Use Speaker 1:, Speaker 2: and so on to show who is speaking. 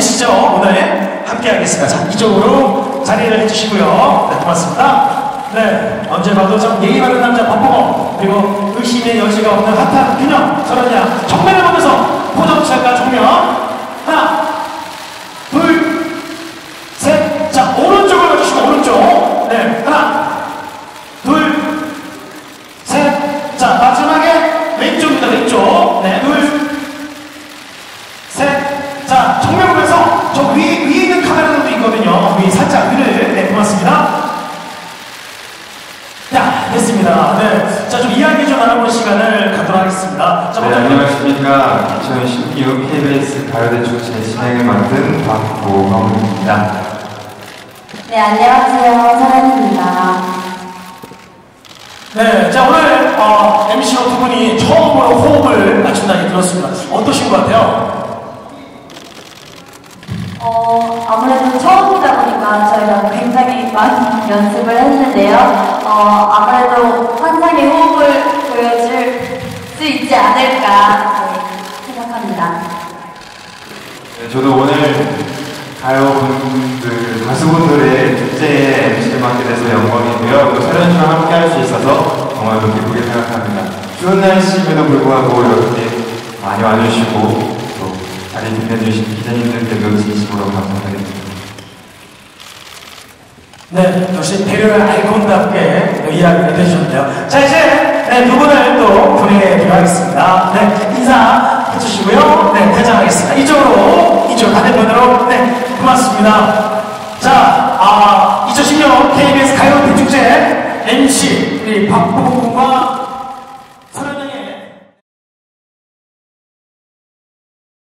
Speaker 1: MC죠. 오늘 함께하겠습니다. 자, 이쪽으로 자리를 해주시고요. 네, 고맙습니다. 네, 언제 봐도 참 예의 바른 남자 박보검, 그리고 의심의 여지가 없는 핫한 균형, 저런야 정면을 보면서 포정찰과 정면. 하나, 둘, 셋. 자, 오른쪽을 봐주시고, 오른쪽. 네, 하나, 둘, 셋. 자, 마지막에 왼쪽입니다. 왼쪽. 네, 둘, 셋. 자, 정면 보면서 저 위에 있는 카메라도 있거든요. 위 살짝 위를. 네, 고맙습니다. 자, 됐습니다. 네. 자, 좀 이야기 좀 나눠볼 시간을 갖도록 하겠습니다. 자,
Speaker 2: 네, 안녕하십니까. 2016 KBS 가요대축 진행을 맡은 박보검입니다.
Speaker 3: 네, 안녕하세요. 서연입니다.
Speaker 1: 네, 자, 오늘 MC로 두 분이 처음으로 호흡을 맞춘다니 들었습니다. 어떠신 것 같아요?
Speaker 3: 아무래도 처음이다 보니까 저희가 굉장히 많이 연습을 했는데요. 아무래도 환상의 호흡을 보여줄 수 있지 않을까 생각합니다.
Speaker 2: 네, 저도 오늘 가수분들의 축제에 MC를 맡게 돼서 영광이고요. 또 서연씨와 함께 할 수 있어서 정말 기쁘게 생각합니다. 추운 날씨임에도 불구하고 이렇게 많이 와주시고 또 자리 빛내주신 기자님들께도 진심으로 감사드립니다.
Speaker 1: 네, 역시 배려를 아이콘답게 이야기를 해주셨네요. 자, 이제 네, 두 분을 또 보내드리도록 하겠습니다. 네, 인사해주시고요. 네, 퇴장하겠습니다. 이쪽 반대편으로. 네, 고맙습니다. 자, 2016 KBS 가요대축제 MC 우리 박보검